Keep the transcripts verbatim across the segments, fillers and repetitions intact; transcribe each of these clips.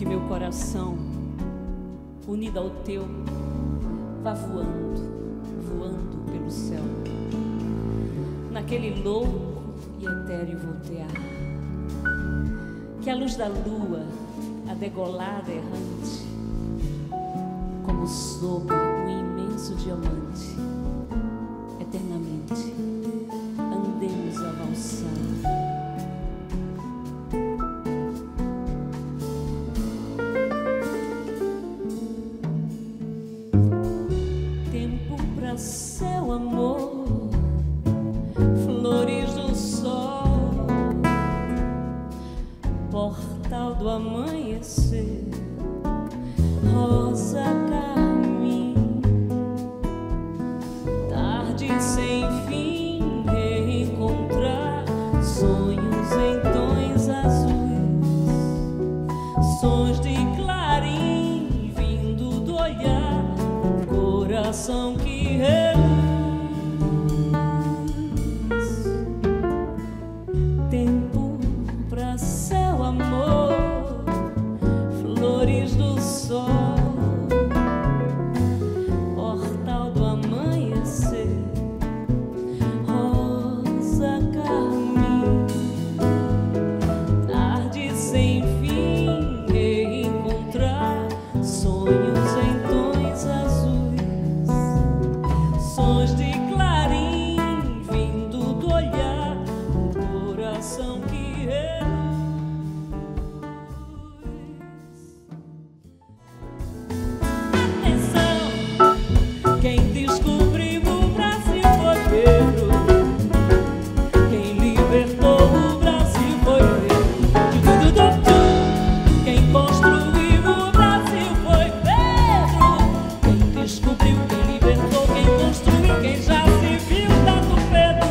que meu coração, unido ao teu, vá voando, voando pelo céu, naquele louco e etéreo voltear. Que a luz da lua, a degolada errante, como sobre um imenso diamante, eternamente andemos a valsar. Seu amor, flores do sol, portal do amanhecer, rosa carmim, tarde sem fim, reencontrar sonhos em tons azuis, sons de clarim vindo do olhar, um coração que tempo pra seu amor, flores do sol, portal do amanhecer, rosa carmim, tarde sem fim, reencontrar sonhos em tons azuis, sons de clarim vindo do olhar, um coração que atenção, quem descobriu o Brasil foi Pedro, quem libertou o Brasil foi Pedro, quem construiu o Brasil foi Pedro, quem descobriu, quem libertou, quem construiu, quem já se viu dado Pedro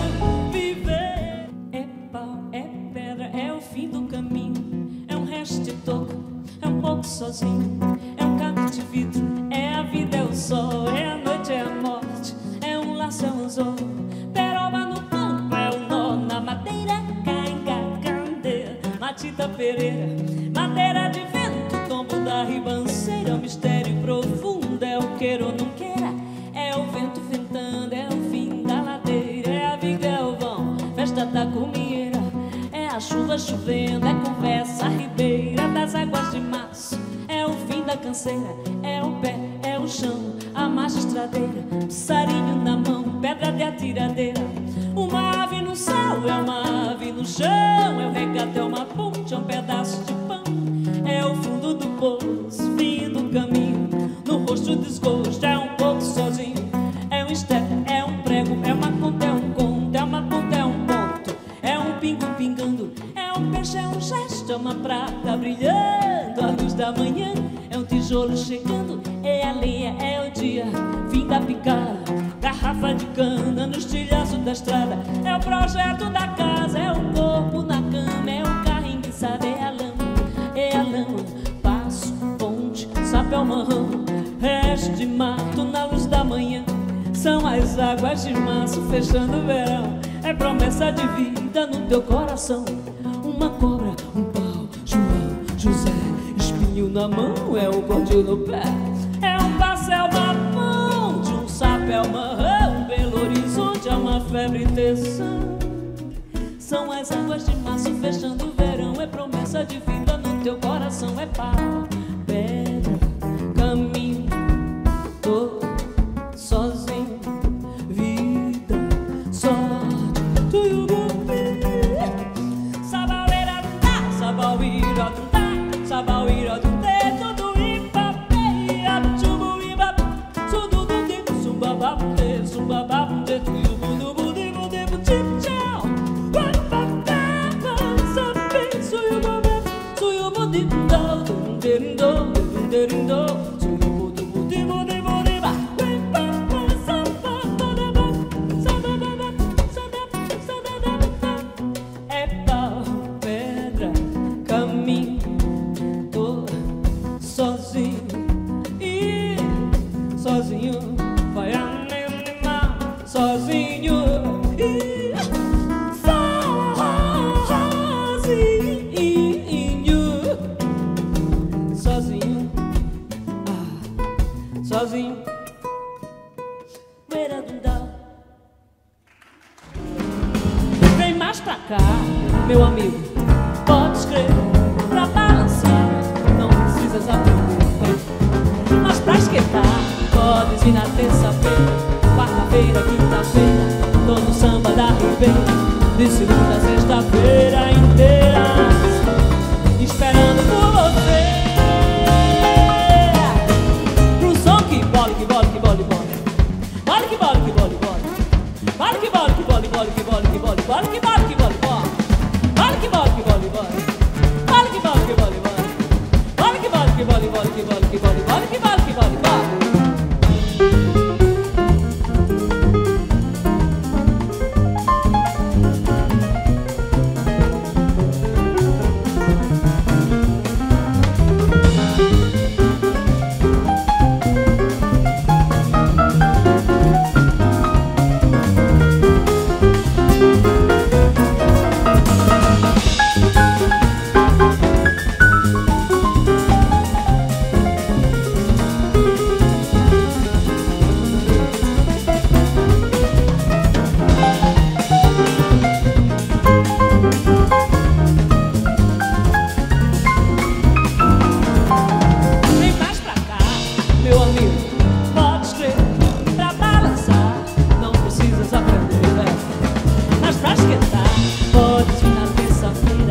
viver. É pau, é pedra, é o fim do caminho, é um resto de toco, é um pouco sozinho, é um caco de vidro, é a vida, é o sol, é a noite, é a morte, é um laço, é um anzol, peroba no campo, é o nó na madeira, cainga, candeia, Matita Pereira, madeira de vento, tombo da ribanceira, é um mistério profundo, é o queira ou não queira, é o vento ventando, é o fim da ladeira, é a viga, é o vão, festa da comieira, é a chuva chovendo, é conversa ribeira das águas de março, é o fim da canseira, é o pé, é o chão, a marcha estradeira, passarinho na mão, pedra de atiradeira, uma ave no céu, é uma ave no chão, é o regato, é uma ponte, é um pedaço de pão, é o fundo do poço, fim do caminho, no rosto desgosto, é um pouco sozinho, é um step, é um prego, é uma conta, é um conto, é uma ponta, é um ponto, é um pingo pingando, é um peixe, é um gesto, é uma prata brilhando, a luz da manhã, é um tijolo chegando, é a lenha, é o dia, fim da picada, garrafa de cana no estilhaço da estrada, é o projeto da casa, é o corpo na cama, é o carro enguiçado, é a lama, é a lama, passo, ponte, sapé, marrão, resto de mato na luz da manhã, são as águas de março fechando o verão, é promessa de vida no teu coração, uma cobra, um pau, João, José, espinho na mão, é o gordinho no pé, é um pastel, uma ponte, um sapé, uma rã, um Belo Horizonte, é uma febre tensão, são as águas de março fechando o verão, é promessa de vida no teu coração, é pau, pedra, caminho, tô sozinho, vida, sorte, sabaueira, sabaueira, sabaueira, tudo ipapeia, chubu iba, tudo do tempo, sumbababde, sumbababde, tudo do budi budi budi tchau, papapá, sabe, suyo baba, suyo budi do, derindo, derindo, suyo budi budi budi budi ba, papapá, sabababa, sabababa, sabababa, é pau, pedra, caminho, tô sozinho e sozinho vai animar, esperando por você. Pro som que bole, que bole, que bole, bole. Bole, que bole, que bole, bole. Bole, que bole, que bole, bole, que bole, que bole. Bole, que bole, que bole, bole. Bole, que bole, que bole, bole. Bole, que bole, que bole, bole. Bole, que bole, que bole, bole, que bole, que bole. Bole, que bole, que bole, bole.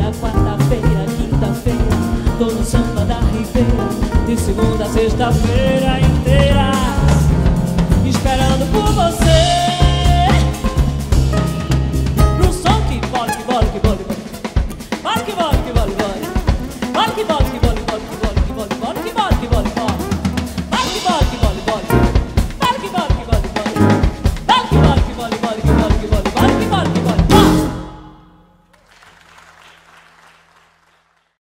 Tô no samba da Ribeira, de segunda a sexta-feira.